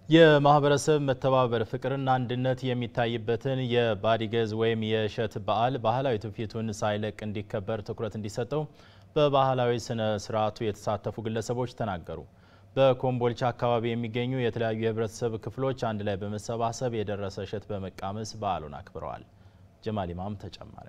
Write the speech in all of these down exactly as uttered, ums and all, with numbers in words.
የማህበረሰብ መተባበር ፍቅርና አንድነት የሚታይበትን የባዲገዝ ወይም የእሸት በዓል ባህላዊ ትውፊቱን ሳይለቅ እንዲከበር ትኩረት እንዲሰጠው በባህላዊ ስነ ስርዓቱ የተሳተፉ ግለሰቦች ተናገሩ። በኮምቦልቻ አካባቢ የሚገኙ የተለያዩ የህብረተሰብ ክፍሎች አንድ ላይ በመሰባሰብ የደረሰ እሸት በመቃመስ በዓሉን አክብረዋል። ጀማል ኢማም ተጨማሪ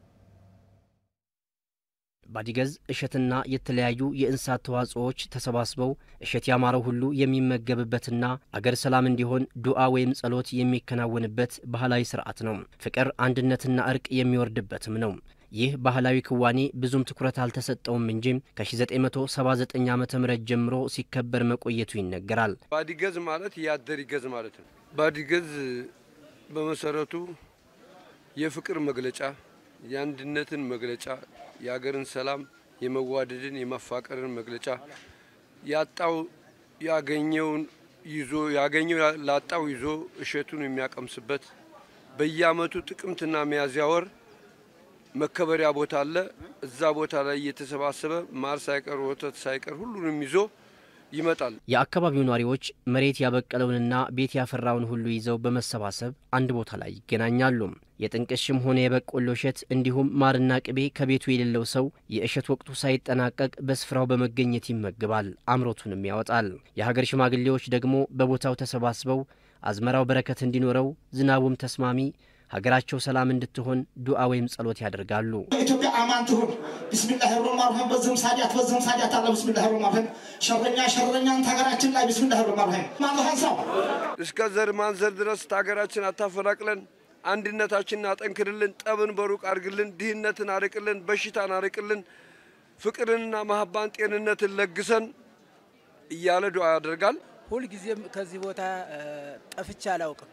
ባዲገዝ እሸትና የተለያዩ የእንስሳት ተዋጽኦዎች ተሰባስበው እሸት ያማረው ሁሉ የሚመገብበትና አገር ሰላም እንዲሆን ዱዓ ወይም ጸሎት የሚከናወንበት ባህላዊ ስርዓት ነው። ፍቅር አንድነትና እርቅ የሚወርድበትም ነው። ይህ ባህላዊ ክዋኔ ብዙም ትኩረት አልተሰጠውም እንጂ ከ1979 ዓመተ ምህረት ጀምሮ ሲከበር መቆየቱ ይነገራል። ባዲገዝ ማለት ያደሪገዝ ማለት ነው። ባዲገዝ በመሰረቱ የፍቅር መግለጫ፣ የአንድነትን መግለጫ፣ የአገርን ሰላም የመዋደድን የማፋቀርን መግለጫ ያጣው ያገኘውን ይዞ ያገኘው ላጣው ይዞ እሸቱን የሚያቀምስበት በየአመቱ ጥቅምትና ሚያዝያ ወር መከበሪያ ቦታ አለ። እዛ ቦታ ላይ እየተሰባሰበ ማር ሳይቀር ወተት ሳይቀር ሁሉንም ይዞ ይመጣል። የአካባቢው ነዋሪዎች መሬት ያበቀለውንና ቤት ያፈራውን ሁሉ ይዘው በመሰባሰብ አንድ ቦታ ላይ ይገናኛሉ። የጥንቅሽም ሆነ የበቆሎ እሸት እንዲሁም ማርና ቅቤ ከቤቱ የሌለው ሰው የእሸት ወቅቱ ሳይጠናቀቅ በስፍራው በመገኘት ይመገባል፣ አምሮቱንም ያወጣል። የሀገር ሽማግሌዎች ደግሞ በቦታው ተሰባስበው አዝመራው በረከት እንዲኖረው ዝናቡም ተስማሚ ሀገራቸው ሰላም እንድትሆን ዱዓ ወይም ጸሎት ያደርጋሉ። ኢትዮጵያ አማን ትሁን ቢስሚላሂር ረህማኒር ረሂም በዝም ሳዲያት በዝም ሳዲያት አለ ቢስሚላሂር ረህማኒር ረሂም ሸረኛ ሸረኛን ሀገራችን ላይ ቢስሚላሂር ረህማኒር ረሂም ማለሃንሳው እስከ ዘር ማንዘር ድረስ ሀገራችን አታፈናቅለን፣ አንድነታችንን አጠንክርልን፣ ጠብን በሩቅ አርግልን፣ ድህነትን አርቅልን፣ በሽታን አርቅልን፣ ፍቅርንና መሐባን ጤንነትን ለግሰን እያለ ዱዓ ያደርጋል። ሁሉ ጊዜም ከዚህ ቦታ ጠፍቻ አላውቅም።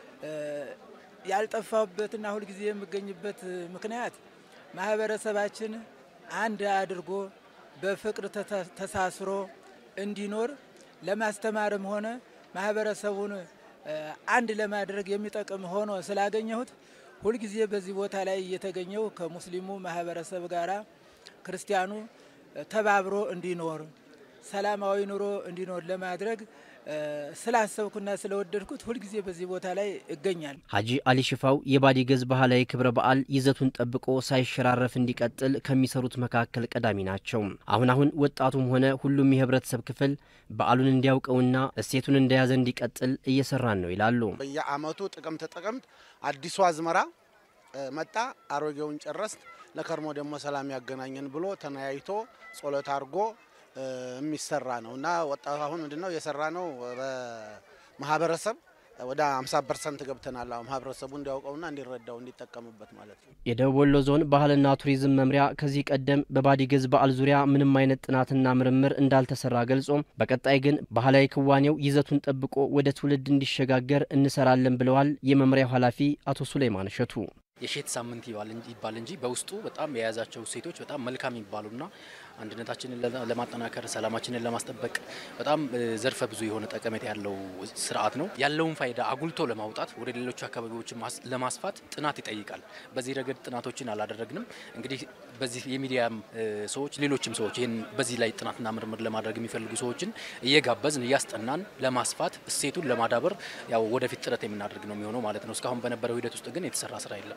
ያልጠፋውበትና ሁሉ ጊዜ የምገኝበት ምክንያት ማህበረሰባችን አንድ አድርጎ በፍቅር ተሳስሮ እንዲኖር ለማስተማርም ሆነ ማህበረሰቡን አንድ ለማድረግ የሚጠቅም ሆኖ ስላገኘሁት ሁሉ ጊዜ በዚህ ቦታ ላይ እየተገኘው ከሙስሊሙ ማህበረሰብ ጋራ ክርስቲያኑ ተባብሮ እንዲኖር ሰላማዊ ኑሮ እንዲኖር ለማድረግ ስላሰብኩና ስለወደድኩት ሁሉ ጊዜ በዚህ ቦታ ላይ እገኛል። ሀጂ አሊ ሽፋው የባዲገዝ ባህላዊ ክብረ በዓል ይዘቱን ጠብቆ ሳይሸራረፍ እንዲቀጥል ከሚሰሩት መካከል ቀዳሚ ናቸው። አሁን አሁን ወጣቱም ሆነ ሁሉም የህብረተሰብ ክፍል በዓሉን እንዲያውቀውና እሴቱን እንደያዘ እንዲቀጥል እየሰራን ነው ይላሉ። በየአመቱ ጥቅምት ጥቅምት አዲሱ አዝመራ መጣ፣ አሮጌውን ጨረስ፣ ለከርሞ ደግሞ ሰላም ያገናኘን ብሎ ተናያይቶ ጸሎት አድርጎ የሚሰራ ነውና ወጣቱ አሁን ምንድነው የሰራ ነው በማህበረሰብ ወደ ሃምሳ ፐርሰንት ገብተናል። ማህበረሰቡ እንዲያውቀውና እንዲረዳው እንዲጠቀምበት ማለት ነው። የደቡብ ወሎ ዞን ባህልና ቱሪዝም መምሪያ ከዚህ ቀደም በባዲገዝ በዓል ዙሪያ ምንም አይነት ጥናትና ምርምር እንዳልተሰራ ገልጾ በቀጣይ ግን ባህላዊ ክዋኔው ይዘቱን ጠብቆ ወደ ትውልድ እንዲሸጋገር እንሰራለን ብለዋል የመምሪያው ኃላፊ አቶ ሱሌማን እሸቱ። የእሸት ሳምንት ይባል እንጂ በውስጡ በጣም የያዛቸው ሴቶች በጣም መልካም ይባሉና አንድነታችንን ለማጠናከር ሰላማችንን ለማስጠበቅ በጣም ዘርፈ ብዙ የሆነ ጠቀሜታ ያለው ስርዓት ነው። ያለውን ፋይዳ አጉልቶ ለማውጣት ወደ ሌሎች አካባቢዎች ለማስፋት ጥናት ይጠይቃል። በዚህ ረገድ ጥናቶችን አላደረግንም። እንግዲህ በዚህ የሚዲያ ሰዎች ሌሎችም ሰዎች ይሄን በዚህ ላይ ጥናትና ምርምር ለማድረግ የሚፈልጉ ሰዎችን እየጋበዝን እያስጠናን ለማስፋት እሴቱን ለማዳበር ያው ወደፊት ጥረት የምናደርግ ነው የሚሆነው ማለት ነው። እስካሁን በነበረው ሂደት ውስጥ ግን የተሰራ ስራ የለም።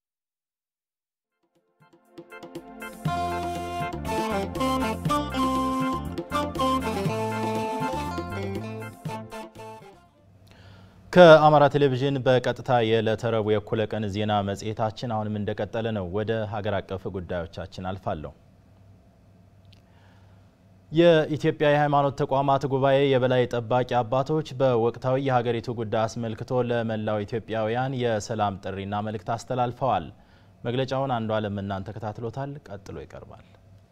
ከአማራ ቴሌቪዥን በቀጥታ የዕለተ ረቡዕ የእኩለ ቀን ዜና መጽሔታችን አሁንም እንደቀጠለ ነው። ወደ ሀገር አቀፍ ጉዳዮቻችን አልፋለሁ። የኢትዮጵያ የሃይማኖት ተቋማት ጉባኤ የበላይ ጠባቂ አባቶች በወቅታዊ የሀገሪቱ ጉዳይ አስመልክቶ ለመላው ኢትዮጵያውያን የሰላም ጥሪና መልእክት አስተላልፈዋል። መግለጫውን አንዱ ዓለም እናንተ ተከታትሎታል፣ ቀጥሎ ይቀርባል።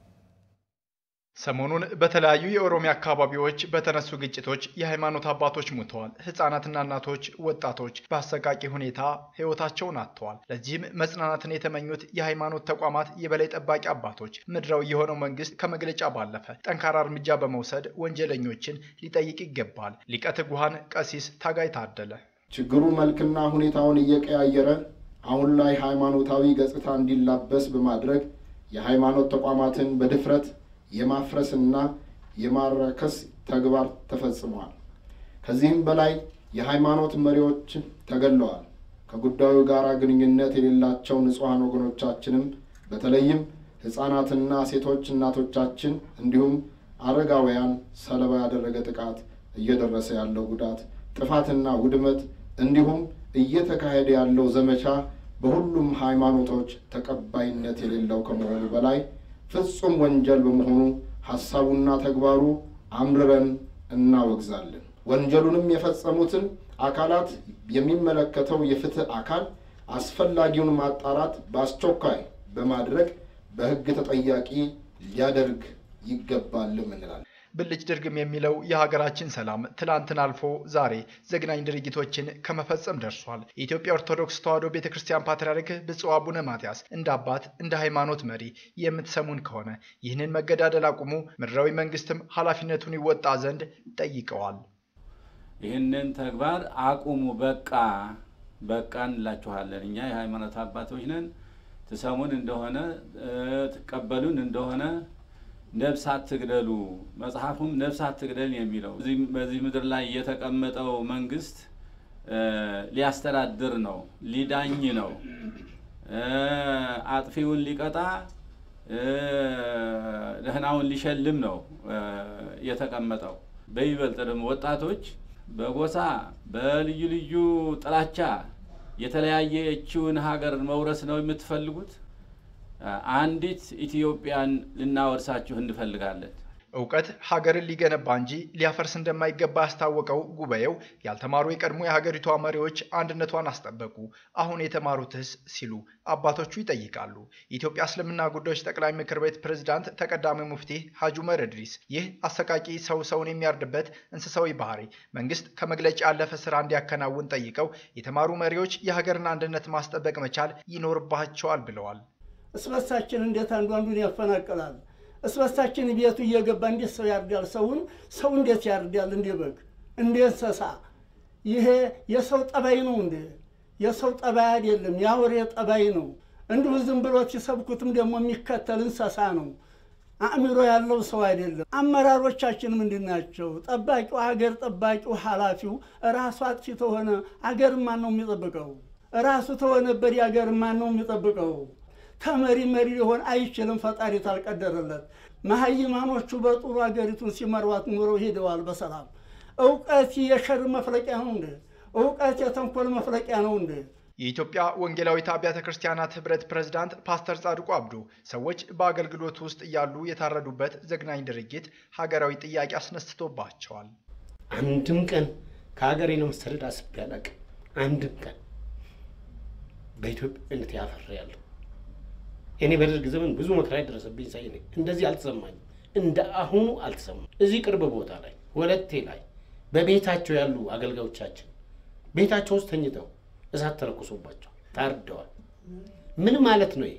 ሰሞኑን በተለያዩ የኦሮሚያ አካባቢዎች በተነሱ ግጭቶች የሃይማኖት አባቶች ሞተዋል። ህፃናትና እናቶች፣ ወጣቶች በአሰቃቂ ሁኔታ ህይወታቸውን አጥተዋል። ለዚህም መጽናናትን የተመኙት የሃይማኖት ተቋማት የበላይ ጠባቂ አባቶች ምድራዊ የሆነው መንግስት ከመግለጫ ባለፈ ጠንካራ እርምጃ በመውሰድ ወንጀለኞችን ሊጠይቅ ይገባል። ሊቀ ትጉሃን ቀሲስ ታጋይ ታደለ ችግሩ መልክና ሁኔታውን እየቀያየረ አሁን ላይ ሃይማኖታዊ ገጽታ እንዲላበስ በማድረግ የሃይማኖት ተቋማትን በድፍረት የማፍረስና የማራከስ ተግባር ተፈጽሟል። ከዚህም በላይ የሃይማኖት መሪዎች ተገለዋል። ከጉዳዩ ጋር ግንኙነት የሌላቸው ንጹሃን ወገኖቻችንም በተለይም ህፃናትና ሴቶች እናቶቻችን እንዲሁም አረጋውያን ሰለባ ያደረገ ጥቃት እየደረሰ ያለው ጉዳት ጥፋትና ውድመት እንዲሁም እየተካሄደ ያለው ዘመቻ በሁሉም ሃይማኖቶች ተቀባይነት የሌለው ከመሆኑ በላይ ፍጹም ወንጀል በመሆኑ ሐሳቡና ተግባሩ አምርረን እናወግዛለን። ወንጀሉንም የፈጸሙትን አካላት የሚመለከተው የፍትህ አካል አስፈላጊውን ማጣራት በአስቸኳይ በማድረግ በህግ ተጠያቂ ሊያደርግ ይገባልም እንላለን። ብልጭ ድርግም የሚለው የሀገራችን ሰላም ትላንትን አልፎ ዛሬ ዘግናኝ ድርጊቶችን ከመፈጸም ደርሷል። የኢትዮጵያ ኦርቶዶክስ ተዋሕዶ ቤተክርስቲያን ፓትርያርክ ብፁዕ አቡነ ማትያስ እንደ አባት እንደ ሃይማኖት መሪ የምትሰሙን ከሆነ ይህንን መገዳደል አቁሙ፣ ምድራዊ መንግስትም ኃላፊነቱን ይወጣ ዘንድ ጠይቀዋል። ይህንን ተግባር አቁሙ፣ በቃ በቃ እንላችኋለን። እኛ የሃይማኖት አባቶች ነን። ትሰሙን እንደሆነ ተቀበሉን እንደሆነ ነፍሳት ትግደሉ፣ መጽሐፉም ነፍሳት ትግደል የሚለው በዚህ ምድር ላይ የተቀመጠው መንግስት ሊያስተዳድር ነው፣ ሊዳኝ ነው፣ አጥፊውን ሊቀጣ ደህናውን ሊሸልም ነው የተቀመጠው። በይበልጥ ደግሞ ወጣቶች በጎሳ በልዩ ልዩ ጥላቻ የተለያየችውን ሀገር መውረስ ነው የምትፈልጉት? አንዲት ኢትዮጵያን ልናወርሳችሁ እንፈልጋለን። እውቀት ሀገርን ሊገነባ እንጂ ሊያፈርስ እንደማይገባ ያስታወቀው ጉባኤው ያልተማሩ የቀድሞ የሀገሪቷ መሪዎች አንድነቷን አስጠበቁ፣ አሁን የተማሩትስ ሲሉ አባቶቹ ይጠይቃሉ። የኢትዮጵያ እስልምና ጉዳዮች ጠቅላይ ምክር ቤት ፕሬዝዳንት ተቀዳሚ ሙፍቲ ሐጂ ዑመር ኢድሪስ ይህ አሰቃቂ ሰው ሰውን የሚያርድበት እንስሳዊ ባህሪ መንግስት ከመግለጫ ያለፈ ስራ እንዲያከናውን ጠይቀው የተማሩ መሪዎች የሀገርን አንድነት ማስጠበቅ መቻል ይኖርባቸዋል ብለዋል። እስበሳችን እንዴት አንዱ አንዱን ያፈናቅላል? እስበሳችን ቤቱ እየገባ እንዴት ሰው ያርዳል? ሰውን ሰው እንዴት ያርዳል? እንደ በግ እንደ እንስሳ። ይሄ የሰው ጠባይ ነው እንዴ? የሰው ጠባይ አይደለም፣ ያወሬ ጠባይ ነው። እንዲሁ ዝም ብሎ ሲሰብኩትም ደግሞ የሚከተል እንስሳ ነው። አእምሮ ያለው ሰው አይደለም። አመራሮቻችን ምንድናቸው? ጠባቂው ሀገር ጠባቂው ኃላፊው ራሱ አጥፊ ተሆነ ሀገር ማን ነው የሚጠብቀው? ራሱ ተሆነበት ሀገር ማን ነው የሚጠብቀው? ተመሪ መሪ ሊሆን አይችልም ፈጣሪ ታልቀደረለት። መሀይማኖቹ በጥሩ ሀገሪቱን ሲመሯት ኑረው ሄደዋል በሰላም። እውቀት የሸር መፍለቂያ ነው እንዴ? እውቀት የተንኮል መፍለቂያ ነው እንዴ? የኢትዮጵያ ወንጌላዊት አብያተ ክርስቲያናት ህብረት ፕሬዝዳንት ፓስተር ጻድቁ አብዱ ሰዎች በአገልግሎት ውስጥ እያሉ የታረዱበት ዘግናኝ ድርጊት ሀገራዊ ጥያቄ አስነስቶባቸዋል። አንድም ቀን ከሀገሬ ነው መሰደድ አስቤ አላውቅም። አንድም ቀን በኢትዮጵያነት ያፈራያለሁ። እኔ በደርግ ዘመን ብዙ መከራ ደረሰብኝ ሳይ ነኝ እንደዚህ አልተሰማኝም። እንደ አሁኑ አልተሰማኝ። እዚህ ቅርብ ቦታ ላይ ወለቴ ላይ በቤታቸው ያሉ አገልጋዮቻችን ቤታቸው ውስጥ ተኝተው እሳት ተለኩሶባቸው ታርደዋል። ምን ማለት ነው?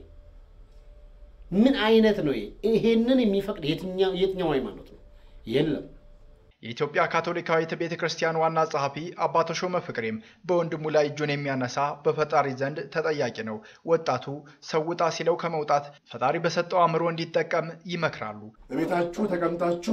ምን አይነት ነው? ይሄንን የሚፈቅድ የትኛው የትኛው ሃይማኖት ነው? የለም። የኢትዮጵያ ካቶሊካዊት ቤተክርስቲያን ዋና ጸሐፊ አባ ተሾመ ፍቅሬም በወንድሙ ላይ እጁን የሚያነሳ በፈጣሪ ዘንድ ተጠያቂ ነው። ወጣቱ ሰውጣ ሲለው ከመውጣት ፈጣሪ በሰጠው አእምሮ እንዲጠቀም ይመክራሉ። በቤታችሁ ተቀምጣችሁ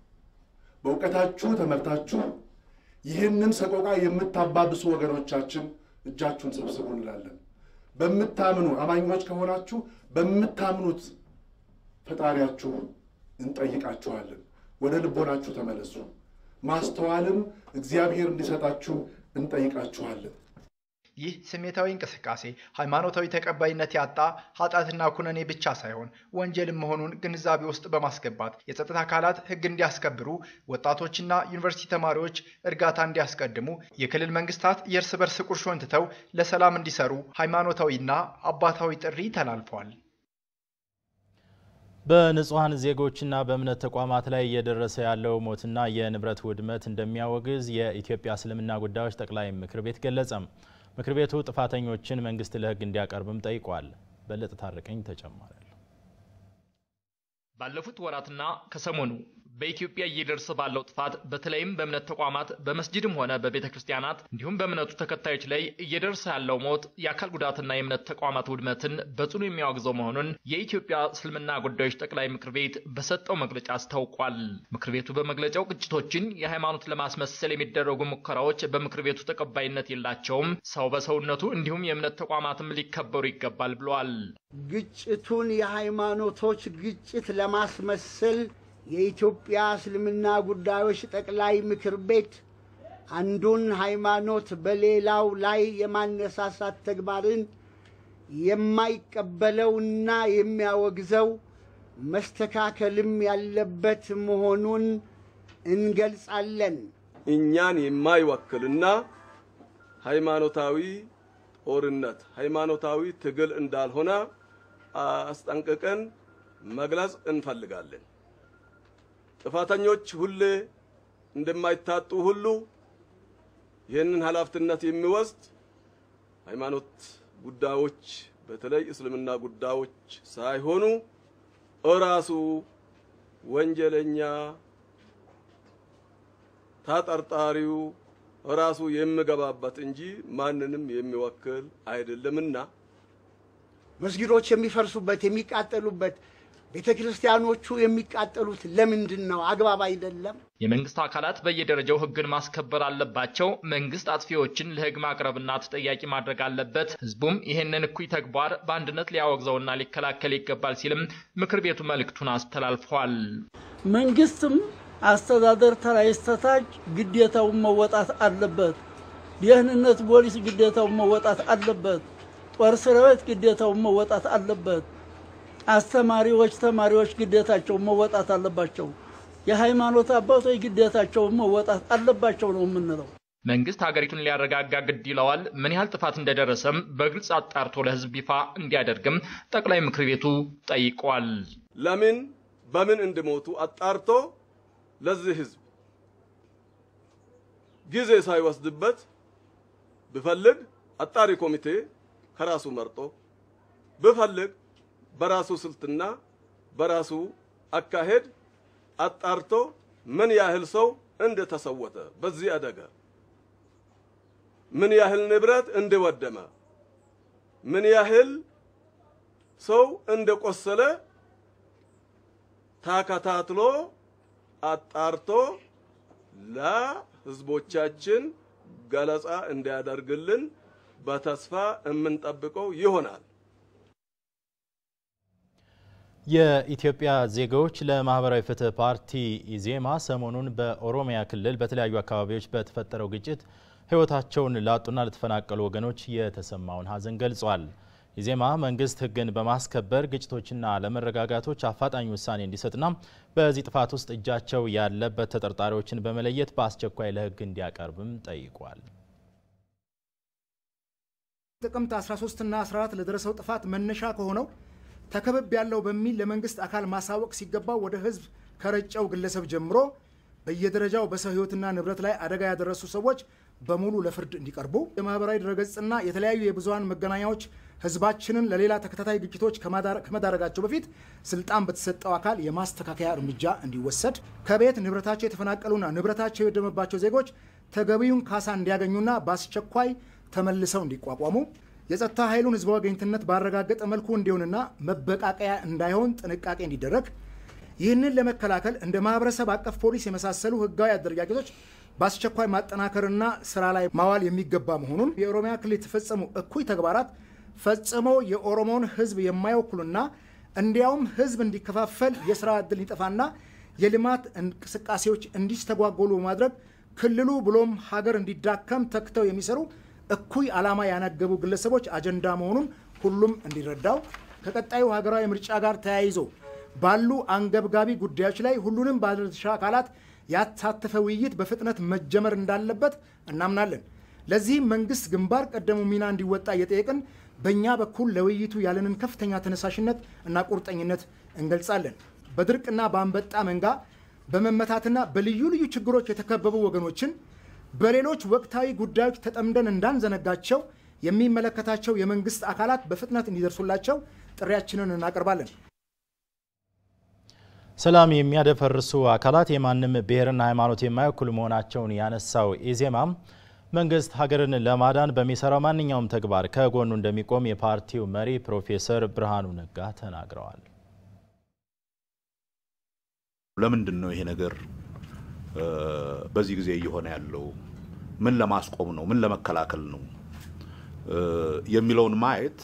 በእውቀታችሁ ተመርታችሁ ይህንን ሰቆቃ የምታባብሱ ወገኖቻችን እጃችሁን ሰብስቡ እንላለን። በምታምኑ አማኞች ከሆናችሁ በምታምኑት ፈጣሪያችሁ እንጠይቃችኋለን። ወደ ልቦናችሁ ተመለሱ። ማስተዋልም እግዚአብሔር እንዲሰጣችሁ እንጠይቃችኋለን። ይህ ስሜታዊ እንቅስቃሴ ሃይማኖታዊ ተቀባይነት ያጣ ኃጢአትና ኩነኔ ብቻ ሳይሆን ወንጀልም መሆኑን ግንዛቤ ውስጥ በማስገባት የጸጥታ አካላት ሕግ እንዲያስከብሩ፣ ወጣቶችና ዩኒቨርሲቲ ተማሪዎች እርጋታ እንዲያስቀድሙ፣ የክልል መንግስታት የእርስ በርስ ቁርሾን ትተው ለሰላም እንዲሰሩ ሃይማኖታዊና አባታዊ ጥሪ ተላልፏል። በንጹሃን ዜጎችና በእምነት ተቋማት ላይ እየደረሰ ያለው ሞትና የንብረት ውድመት እንደሚያወግዝ የኢትዮጵያ እስልምና ጉዳዮች ጠቅላይ ምክር ቤት ገለጸ። ምክር ቤቱ ጥፋተኞችን መንግስት ለህግ እንዲያቀርብም ጠይቋል። በለጠ ታረቀኝ ተጨማሪ። ባለፉት ወራትና ከሰሞኑ በኢትዮጵያ እየደረሰ ባለው ጥፋት በተለይም በእምነት ተቋማት በመስጂድም ሆነ በቤተክርስቲያናት እንዲሁም በእምነቱ ተከታዮች ላይ እየደረሰ ያለው ሞት የአካል ጉዳትና የእምነት ተቋማት ውድመትን በጽኑ የሚያወግዘው መሆኑን የኢትዮጵያ እስልምና ጉዳዮች ጠቅላይ ምክር ቤት በሰጠው መግለጫ አስታውቋል። ምክር ቤቱ በመግለጫው ግጭቶችን የሃይማኖት ለማስመሰል የሚደረጉ ሙከራዎች በምክር ቤቱ ተቀባይነት የላቸውም፣ ሰው በሰውነቱ እንዲሁም የእምነት ተቋማትም ሊከበሩ ይገባል ብለዋል። ግጭቱን የሃይማኖቶች ግጭት ለማስመሰል የኢትዮጵያ እስልምና ጉዳዮች ጠቅላይ ምክር ቤት አንዱን ሃይማኖት በሌላው ላይ የማነሳሳት ተግባርን የማይቀበለውና የሚያወግዘው መስተካከልም ያለበት መሆኑን እንገልጻለን። እኛን የማይወክልና ሃይማኖታዊ ጦርነት ሃይማኖታዊ ትግል እንዳልሆነ አስጠንቅቀን መግለጽ እንፈልጋለን። ጥፋተኞች ሁሌ እንደማይታጡ ሁሉ ይህንን ኃላፊነት የሚወስድ ሃይማኖት ጉዳዮች በተለይ እስልምና ጉዳዮች ሳይሆኑ እራሱ ወንጀለኛ ታጠርጣሪው እራሱ የሚገባበት እንጂ ማንንም የሚወክል አይደለምና መስጊዶች የሚፈርሱበት የሚቃጠሉበት ቤተክርስቲያኖቹ የሚቃጠሉት ለምንድን ነው? አግባብ አይደለም። የመንግስት አካላት በየደረጃው ህግን ማስከበር አለባቸው። መንግስት አጥፊዎችን ለህግ ማቅረብና ተጠያቂ ማድረግ አለበት። ህዝቡም ይሄንን እኩይ ተግባር በአንድነት ሊያወግዘውና ሊከላከል ይገባል ሲልም ምክር ቤቱ መልእክቱን አስተላልፏል። መንግስትም አስተዳደር ተራይስተታች ግዴታውን መወጣት አለበት። ደህንነት ፖሊስ ግዴታውን መወጣት አለበት። ጦር ሰራዊት ግዴታውን መወጣት አለበት። አስተማሪዎች ተማሪዎች ግዴታቸውን መወጣት አለባቸው። የሃይማኖት አባቶች ግዴታቸውን መወጣት አለባቸው ነው የምንለው። መንግስት ሀገሪቱን ሊያረጋጋ ግድ ይለዋል። ምን ያህል ጥፋት እንደደረሰም በግልጽ አጣርቶ ለህዝብ ይፋ እንዲያደርግም ጠቅላይ ምክር ቤቱ ጠይቋል። ለምን በምን እንደሞቱ አጣርቶ ለዚህ ህዝብ ጊዜ ሳይወስድበት ቢፈልግ አጣሪ ኮሚቴ ከራሱ መርጦ ቢፈልግ በራሱ ስልትና በራሱ አካሄድ አጣርቶ ምን ያህል ሰው እንደተሰወተ በዚህ አደጋ ምን ያህል ንብረት እንደወደመ ምን ያህል ሰው እንደቆሰለ ታከታትሎ አጣርቶ ለህዝቦቻችን ገለጻ እንዲያደርግልን በተስፋ የምንጠብቀው ይሆናል። የኢትዮጵያ ዜጎች ለማህበራዊ ፍትህ ፓርቲ ኢዜማ ሰሞኑን በኦሮሚያ ክልል በተለያዩ አካባቢዎች በተፈጠረው ግጭት ህይወታቸውን ላጡና ለተፈናቀሉ ወገኖች የተሰማውን ሀዘን ገልጿል። ኢዜማ መንግስት ህግን በማስከበር ግጭቶችና ለመረጋጋቶች አፋጣኝ ውሳኔ እንዲሰጥና በዚህ ጥፋት ውስጥ እጃቸው ያለበት ተጠርጣሪዎችን በመለየት በአስቸኳይ ለህግ እንዲያቀርብም ጠይቋል። ጥቅምት አስራ ሶስት እና አስራ አራት ለደረሰው ጥፋት መነሻ ከሆነው ተከበብ ያለው በሚል ለመንግስት አካል ማሳወቅ ሲገባው ወደ ህዝብ ከረጨው ግለሰብ ጀምሮ በየደረጃው በሰው ህይወትና ንብረት ላይ አደጋ ያደረሱ ሰዎች በሙሉ ለፍርድ እንዲቀርቡ የማህበራዊ ድረገጽና የተለያዩ የብዙሃን መገናኛዎች ህዝባችንን ለሌላ ተከታታይ ግጭቶች ከመዳረጋቸው በፊት ስልጣን በተሰጠው አካል የማስተካከያ እርምጃ እንዲወሰድ ከቤት ንብረታቸው የተፈናቀሉና ንብረታቸው የወደመባቸው ዜጎች ተገቢውን ካሳ እንዲያገኙና በአስቸኳይ ተመልሰው እንዲቋቋሙ የጸጥታ ኃይሉን ህዝባዊ ወገኝተኝነት ባረጋገጠ መልኩ እንዲሆንና መበቃቀያ እንዳይሆን ጥንቃቄ እንዲደረግ ይህንን ለመከላከል እንደ ማህበረሰብ አቀፍ ፖሊስ የመሳሰሉ ህጋዊ አደረጃጀቶች በአስቸኳይ ማጠናከርና ስራ ላይ ማዋል የሚገባ መሆኑን የኦሮሚያ ክልል የተፈጸሙ እኩይ ተግባራት ፈጽሞ የኦሮሞን ህዝብ የማይወክሉና እንዲያውም ህዝብ እንዲከፋፈል የስራ ዕድል እንዲጠፋና የልማት እንቅስቃሴዎች እንዲስተጓጎሉ በማድረግ ክልሉ ብሎም ሀገር እንዲዳከም ተክተው የሚሰሩ እኩይ ዓላማ ያነገቡ ግለሰቦች አጀንዳ መሆኑን ሁሉም እንዲረዳው ከቀጣዩ ሀገራዊ ምርጫ ጋር ተያይዞ ባሉ አንገብጋቢ ጉዳዮች ላይ ሁሉንም ባለድርሻ አካላት ያሳተፈ ውይይት በፍጥነት መጀመር እንዳለበት እናምናለን። ለዚህም መንግስት ግንባር ቀደሙ ሚና እንዲወጣ እየጠየቅን በእኛ በኩል ለውይይቱ ያለንን ከፍተኛ ተነሳሽነት እና ቁርጠኝነት እንገልጻለን። በድርቅና በአንበጣ መንጋ በመመታትና በልዩ ልዩ ችግሮች የተከበቡ ወገኖችን በሌሎች ወቅታዊ ጉዳዮች ተጠምደን እንዳንዘነጋቸው የሚመለከታቸው የመንግስት አካላት በፍጥነት እንዲደርሱላቸው ጥሪያችንን እናቀርባለን። ሰላም የሚያደፈርሱ አካላት የማንም ብሔርና ሃይማኖት የማይወክሉ መሆናቸውን ያነሳው ኢዜማም መንግስት ሀገርን ለማዳን በሚሰራው ማንኛውም ተግባር ከጎኑ እንደሚቆም የፓርቲው መሪ ፕሮፌሰር ብርሃኑ ነጋ ተናግረዋል። ለምንድን ነው ይሄ ነገር በዚህ ጊዜ እየሆነ ያለው? ምን ለማስቆም ነው? ምን ለመከላከል ነው የሚለውን ማየት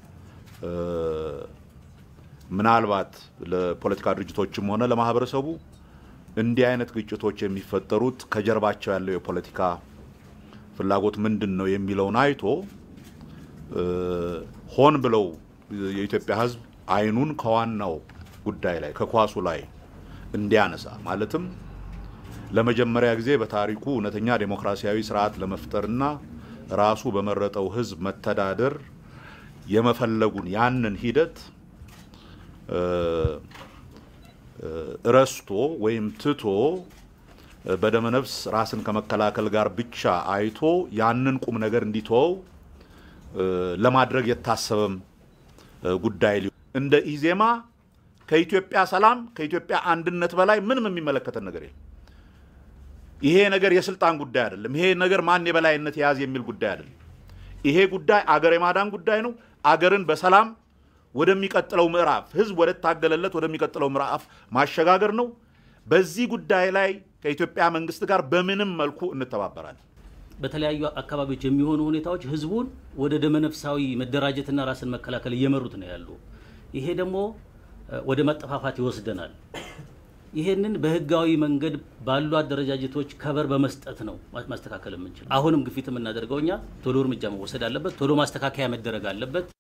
ምናልባት ለፖለቲካ ድርጅቶችም ሆነ ለማህበረሰቡ እንዲህ አይነት ግጭቶች የሚፈጠሩት ከጀርባቸው ያለው የፖለቲካ ፍላጎት ምንድነው የሚለውን አይቶ ሆን ብለው የኢትዮጵያ ህዝብ አይኑን ከዋናው ጉዳይ ላይ ከኳሱ ላይ እንዲያነሳ ማለትም ለመጀመሪያ ጊዜ በታሪኩ እውነተኛ ዴሞክራሲያዊ ስርዓት ለመፍጠርና ራሱ በመረጠው ህዝብ መተዳደር የመፈለጉን ያንን ሂደት ረስቶ ወይም ትቶ በደመነፍስ ራስን ከመከላከል ጋር ብቻ አይቶ ያንን ቁም ነገር እንዲተው ለማድረግ የታሰበም ጉዳይ እንደ ኢዜማ ከኢትዮጵያ ሰላም ከኢትዮጵያ አንድነት በላይ ምንም የሚመለከተን ነገር የለም። ይሄ ነገር የስልጣን ጉዳይ አይደለም። ይሄ ነገር ማን የበላይነት ያዝ የሚል ጉዳይ አይደለም። ይሄ ጉዳይ አገር የማዳን ጉዳይ ነው። አገርን በሰላም ወደሚቀጥለው ምዕራፍ ህዝብ ወደ ታገለለት ወደሚቀጥለው ምዕራፍ ማሸጋገር ነው። በዚህ ጉዳይ ላይ ከኢትዮጵያ መንግስት ጋር በምንም መልኩ እንተባበራለን። በተለያዩ አካባቢዎች የሚሆኑ ሁኔታዎች ህዝቡን ወደ ደመነፍሳዊ መደራጀትና ራስን መከላከል እየመሩት ነው ያሉ። ይሄ ደግሞ ወደ መጠፋፋት ይወስደናል። ይሄንን በህጋዊ መንገድ ባሉ አደረጃጀቶች ከበር በመስጠት ነው ማስተካከል የምንችል። አሁንም ግፊት የምናደርገውኛ ቶሎ እርምጃ መወሰድ አለበት፣ ቶሎ ማስተካከያ መደረግ አለበት።